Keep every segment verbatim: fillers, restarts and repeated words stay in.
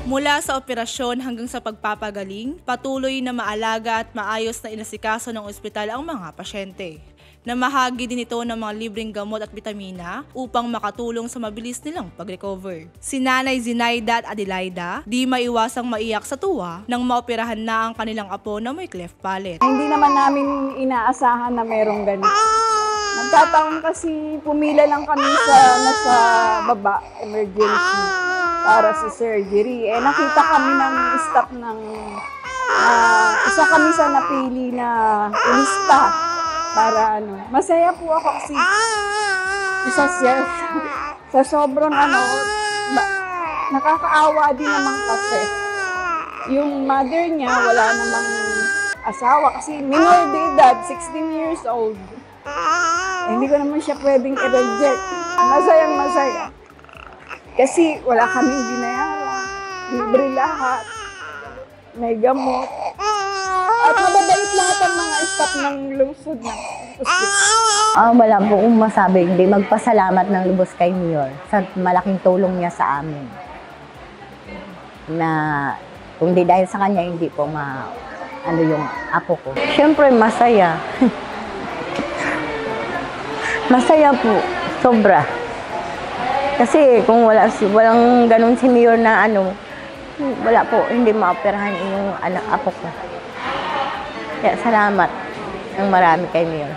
Mula sa operasyon hanggang sa pagpapagaling, patuloy na maalaga at maayos na inasikaso ng ospital ang mga pasyente. Namahagi din ito ng mga libreng gamot at bitamina upang makatulong sa mabilis nilang pag-recover. Si Nanay Zinaida at Adelaida, di maiwasang maiyak sa tuwa nang maoperahan na ang kanilang apo na may cleft palate. Hindi naman namin inaasahan na merong ganito. Nagkataon kasi pumila lang kami sa nasa baba, emergency, para sa surgery. Eh nakita kami ng staff ng, uh, isa kami sa napili na lista para ano. Masaya po ako kasi isa siya sa sobrang ano, ba, nakakaawa din naman kasi. Yung mother niya wala namang asawa kasi minor de edad, sixteen years old. Eh, hindi ko naman siya pwedeng i-reject. Masayang masaya. Kasi wala kaming binayaran. Libre lahat. May gamot. At mababait lahat ang mga staff ng lungsod ng hospital. Ah, wala po kung masabi, hindi magpasalamat ng lubos kay Mayor sa malaking tulong niya sa amin. Na kung di dahil sa kanya, hindi po ma, ano yung apo ko. Siyempre, masaya. Masaya po, sobra. Kasi kung wala, walang ganun si Mayor na ano, wala po, hindi maoperahan yung anak apo ko. Kaya salamat ng marami kay Mayor.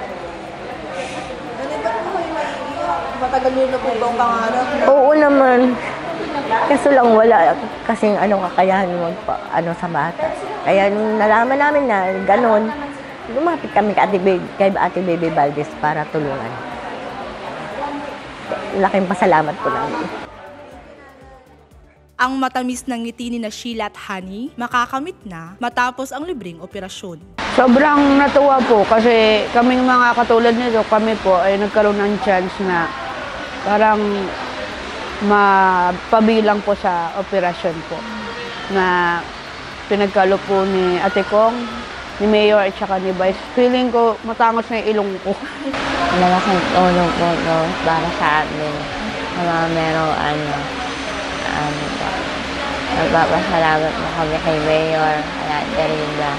Matagal nyo na po bang pangarap? Oo naman. Kaso lang wala kasing ano kakayahan magpa, ano sa bata. Kaya nung nalaman namin na ganun, lumapit kami kay Ate Baby, kay Ate Baby Valdez para tulungan. Laking pasalamat po namin. Ang matamis ng ngiti ni na Sheila at Honey makakamit na matapos ang libreng operasyon. Sobrang natuwa po kasi kaming mga katulad nito, kami po ay nagkaroon ng chance na parang mapabilang po sa operasyon po na pinagkalo po ni Ate Kong, ni Mayor at saka ni Vice. Feeling ko matangos na yung ilong ko. Malaking tulong po no, para sa amin. Mga merong ano, ano po. Nagpapasalamat po kami kay Mayor, kay Ate Rida,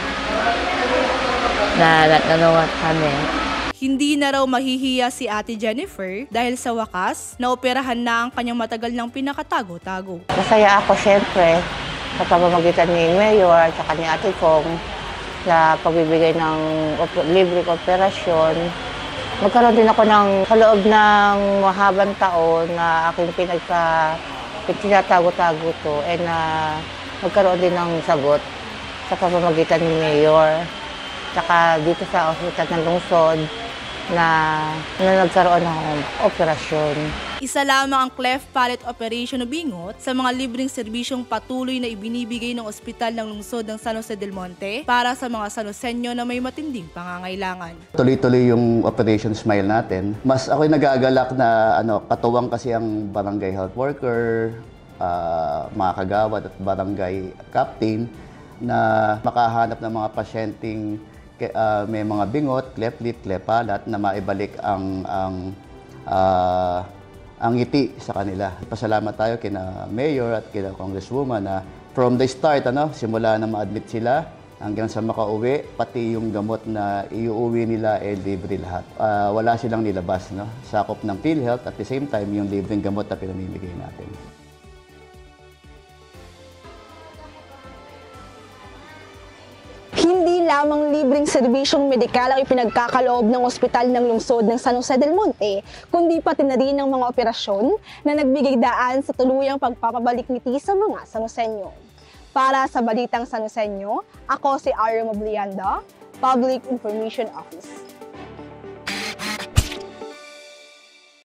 na natulungan kami. Hindi na raw mahihiya si Ate Jennifer dahil sa wakas, naoperahan na ang kanyang matagal ng pinakatago-tago. Masaya ako siyempre sa pamamagitan ni Mayor at saka ni Ate Kong sa pagbibigay ng op- libreng operasyon. Magkaroon din ako ng sa loob ng mahabang taon na aking pinagka tinatago-tago to and na uh, magkaroon din ng sagot sa pamamagitan ni Mayor. Saka dito sa ospital ng lungsod na, na nagkaroon ng operasyon. Isa lamang ang cleft palate operation o bingot sa mga libreng serbisyong patuloy na ibinibigay ng ospital ng lungsod ng San Jose del Monte para sa mga San Joseño na may matinding pangangailangan. Tuloy-tuloy yung Operation Smile natin. Mas ako'y nagagalak na ano, katuwang kasi ang barangay health worker, uh, mga kagawad at barangay captain na makahanap ng mga pasyenteng uh, may mga bingot, cleft lip, cleft palate na maibalik ang ang uh, ang ngiti sa kanila. Pasalamat tayo kina Mayor at kina Congresswoman na from the start, ano, simula na ma-admit sila hanggang sa makauwi, pati yung gamot na iuuwi nila ay eh, libre lahat. Uh, wala silang nilabas, no? Sakop ng PhilHealth at the same time yung libreng gamot na pinamimigay natin. Hindi lamang libreng serbisyong medikal ang ipinagkakaloob ng ospital ng lungsod ng San Jose del Monte, kundi pati na rin ang mga operasyon na nagbigay daan sa tuluyang pagpapabalik ngiti sa mga San Joseño. Para sa Balitang San Joseño, ako si Aria Moblianda, Public Information Office.